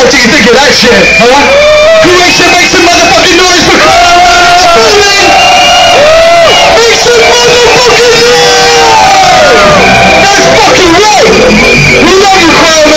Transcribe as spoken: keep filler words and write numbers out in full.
do you think of that shit, huh? Croatia, make some motherfucking noise for Croatia! Make some motherfucking noise! That's fucking right! We love you, Croatia!